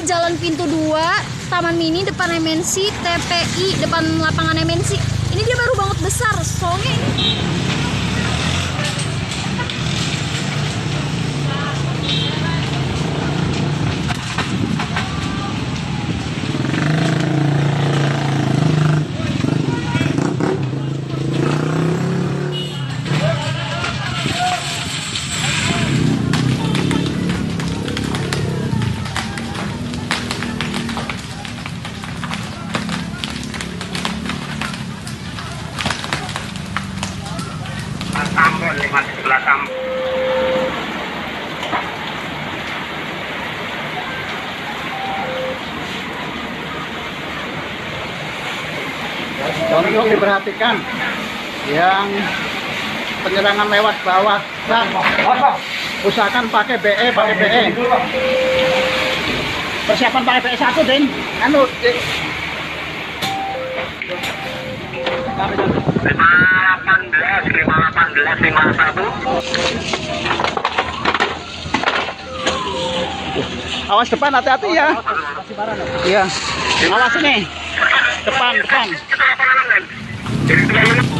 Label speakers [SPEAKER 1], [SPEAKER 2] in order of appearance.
[SPEAKER 1] Jalan Pintu 2, Taman Mini, depan MNC, TPI, depan lapangan MNC. Ini dia baru banget besar, soalnya ini.
[SPEAKER 2] Tambon 5 sebelah Tambon.
[SPEAKER 3] Tolong diperhatikan yang penyerangan lewat bawah. Nah, usahakan pakai BE, Persiapan pakai BE 1, Den. Anu,
[SPEAKER 2] 518, 551.
[SPEAKER 3] Awas depan, hati-hati ya. Iya. Awas ini. Depan.
[SPEAKER 2] Jadi